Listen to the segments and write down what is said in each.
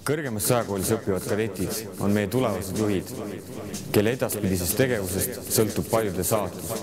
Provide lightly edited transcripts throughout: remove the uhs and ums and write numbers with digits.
Kõrgemas sõjakoolis õppivad kadetid on meie tulevased juhid, kelle edaspidisest tegevusest sõltub paljude saatus.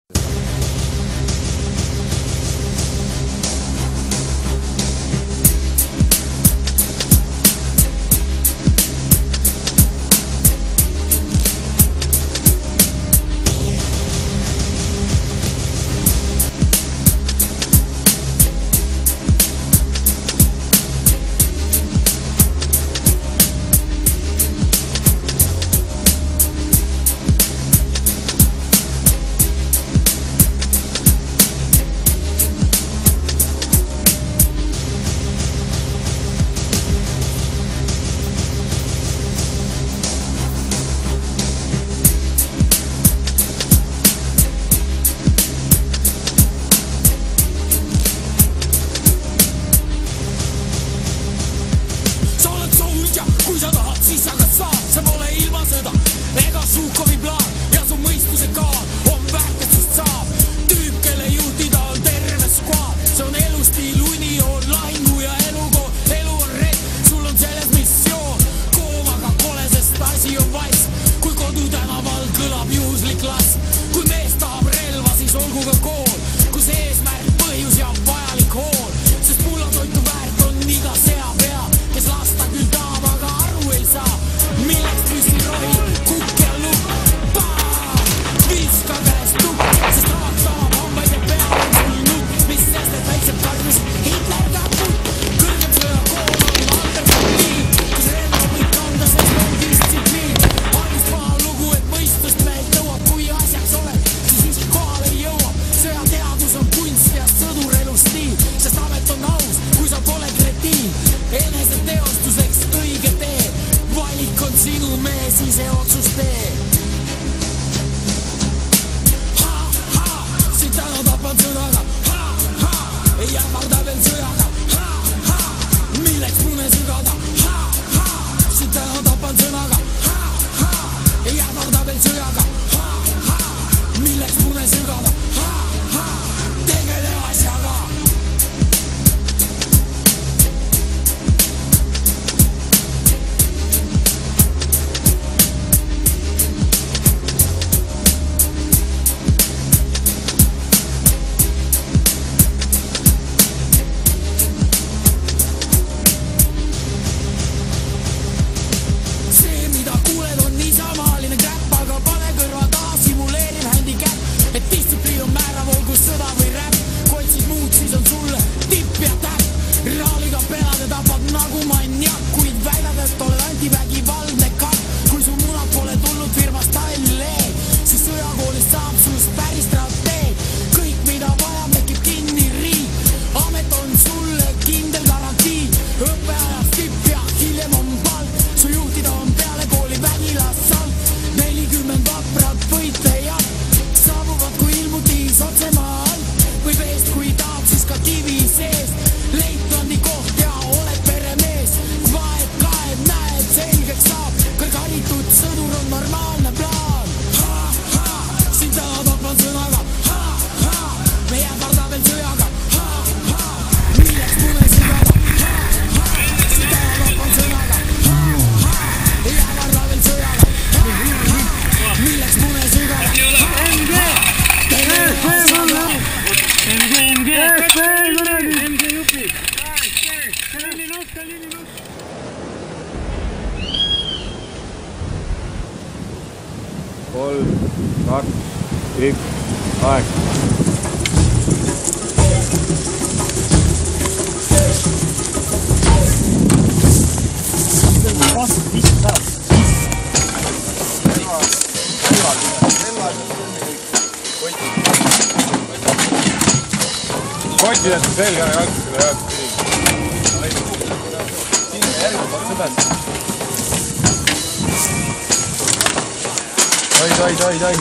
Kottidest selga ja jalgsele jääb. Oi.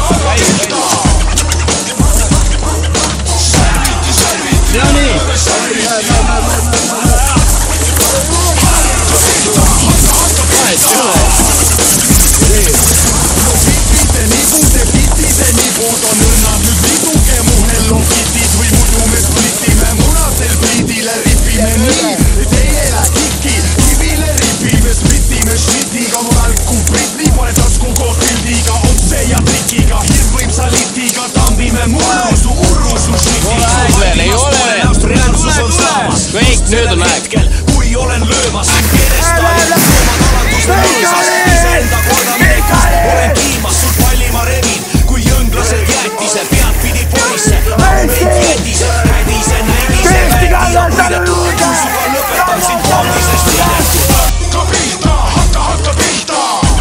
No nii! Nüüd on aeg. Kui olen löömas kedestal iseenda korda meekast olen kiimas sul palli ma revin kui jõnglased jätise pead pidi polisse meid jätise hädise nägise vägija võidetud kuusuga lõpetan sind fondisest liidetud hakka pihta hakka pihta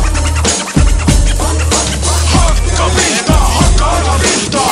hakka pihta hakka pihta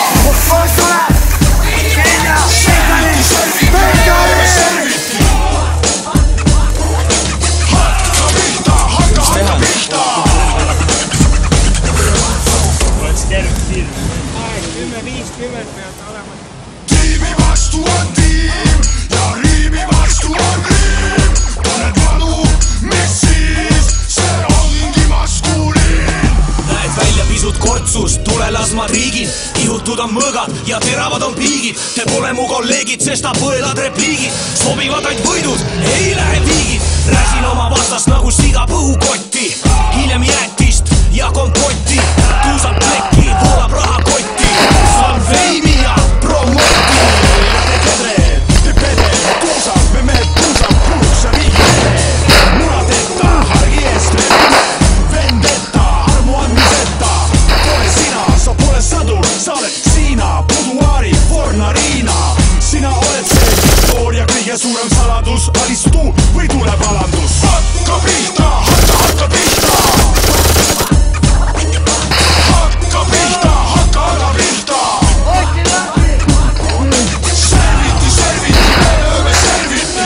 Tiimi vastu on tiim ja riimi vastu on riim Paned vanu, mis siis, see ongi maskuliin Näed välja pisut kortsust, tule las ma riigin Ihutud on mõõgad ja teravad on piigid Te pole mu kolleegid, sest ta põelad repliigid Sobivad ainult võidud, ei lähe viigid Räsin oma vastast nagu siga põhukotti Hiljem jätist ja kompotti Tuusab plekki, voolab rahakotti Saan veimi ja promoti Te pede, tuusab, me mehed tuusab Puruks ja viigid Munadeta, hargi eest levime Vendetta, armu andmiseta Pole sina, sa pole sadur Sa oled Siina, Buduari, Fornariina Sina oled see historia kõige suurem saladus Alistu või tuleb alandus Hakka pihta, hakka pihta Hakka pihta, hakka pihta Serviti, me lööme serviti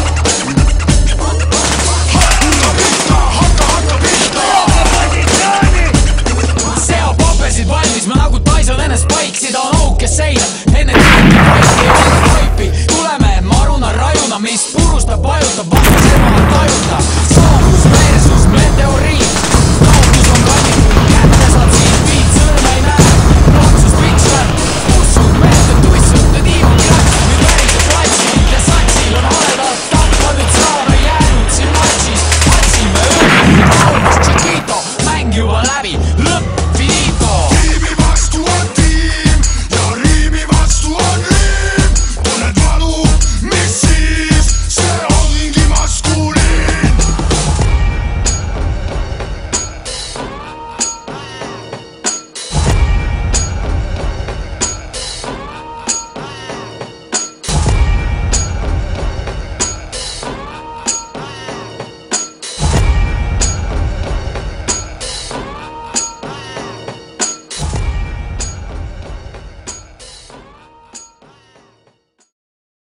Hakka pihta, hakka pihta Seo papesid valmis, ma nagu Tyson ennast paiksid on auk, kes seina Enne tiimi poisti ja toipi Tuleme maruna, rajuna, mis